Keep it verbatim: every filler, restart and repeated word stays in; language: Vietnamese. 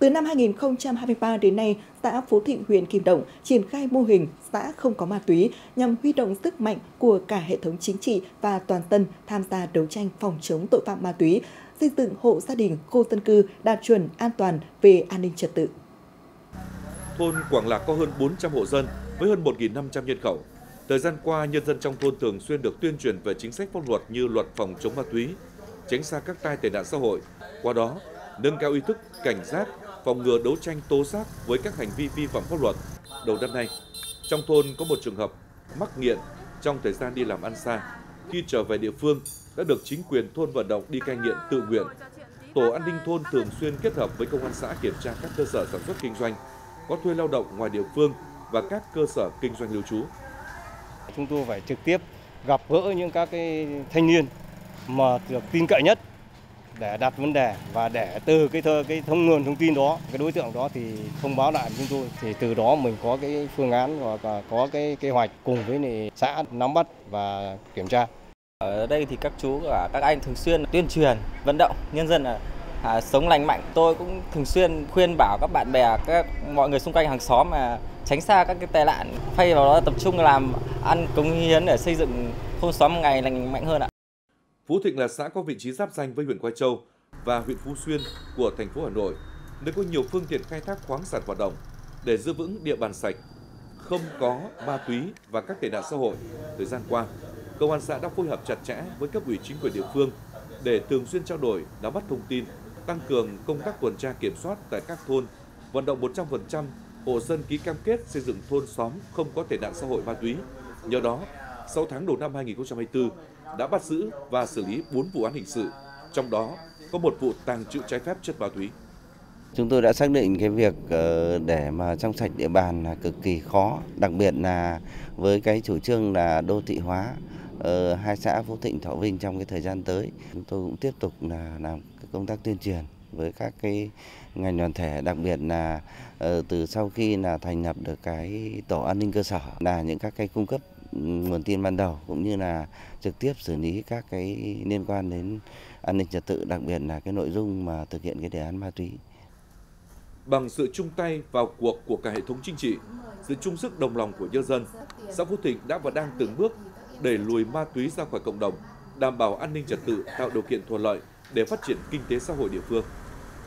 Từ năm hai nghìn không trăm hai mươi ba đến nay, xã Phú Thịnh, huyện Kim Động triển khai mô hình xã không có ma túy nhằm huy động sức mạnh của cả hệ thống chính trị và toàn dân tham gia đấu tranh phòng chống tội phạm ma túy, xây dựng hộ gia đình, khu dân cư đạt chuẩn an toàn về an ninh trật tự. Thôn Quảng Lạc có hơn bốn trăm hộ dân với hơn một nghìn năm trăm nhân khẩu. Thời gian qua, nhân dân trong thôn thường xuyên được tuyên truyền về chính sách pháp luật như luật phòng chống ma túy, tránh xa các tai tệ nạn xã hội. Qua đó, nâng cao ý thức, cảnh giác, phòng ngừa đấu tranh tố giác với các hành vi vi phạm pháp luật. Đầu năm nay, trong thôn có một trường hợp mắc nghiện trong thời gian đi làm ăn xa. Khi trở về địa phương, đã được chính quyền thôn vận động đi cai nghiện tự nguyện. Tổ an ninh thôn thường xuyên kết hợp với công an xã kiểm tra các cơ sở sản xuất kinh doanh, có thuê lao động ngoài địa phương và các cơ sở kinh doanh lưu trú. Chúng tôi phải trực tiếp gặp gỡ những các cái thanh niên mà được tin cậy nhất để đặt vấn đề, và để từ cái thơ, cái thông nguồn thông tin đó, cái đối tượng đó thì thông báo lại với chúng tôi, thì từ đó mình có cái phương án và có cái kế hoạch cùng với xã nắm bắt và kiểm tra. Ở đây thì các chú và các anh thường xuyên tuyên truyền, vận động nhân dân là à, sống lành mạnh. Tôi cũng thường xuyên khuyên bảo các bạn bè, các mọi người xung quanh hàng xóm mà tránh xa các cái tệ nạn, thay vào đó tập trung làm ăn cống hiến để xây dựng thôn xóm ngày lành mạnh hơn ạ. Phú Thịnh là xã có vị trí giáp ranh với huyện Quai Châu và huyện Phú Xuyên của thành phố Hà Nội, nơi có nhiều phương tiện khai thác khoáng sản hoạt động. Để giữ vững địa bàn sạch, không có ma túy và các tệ nạn xã hội, thời gian qua, công an xã đã phối hợp chặt chẽ với cấp ủy chính quyền địa phương để thường xuyên trao đổi, nắm bắt thông tin, tăng cường công tác tuần tra kiểm soát tại các thôn, vận động một trăm phần trăm hộ dân ký cam kết xây dựng thôn xóm không có tệ nạn xã hội ma túy. Nhờ đó, sáu tháng đầu năm hai nghìn không trăm hai mươi tư đã bắt giữ và xử lý bốn vụ án hình sự, trong đó có một vụ tàng trữ trái phép chất ma túy. Chúng tôi đã xác định cái việc để mà trong sạch địa bàn là cực kỳ khó, đặc biệt là với cái chủ trương là đô thị hóa ở hai xã Phú Thịnh, Thọ Vinh trong cái thời gian tới. Chúng tôi cũng tiếp tục là làm công tác tuyên truyền với các cái ngành đoàn thể, đặc biệt là từ sau khi là thành lập được cái tổ an ninh cơ sở, là những các cái cung cấp nguồn tin ban đầu cũng như là trực tiếp xử lý các cái liên quan đến an ninh trật tự, đặc biệt là cái nội dung mà thực hiện cái đề án ma túy. Bằng sự chung tay vào cuộc của cả hệ thống chính trị, sự chung sức đồng lòng của nhân dân, xã Phú Thịnh đã và đang từng bước đẩy lùi ma túy ra khỏi cộng đồng, đảm bảo an ninh trật tự, tạo điều kiện thuận lợi để phát triển kinh tế xã hội địa phương.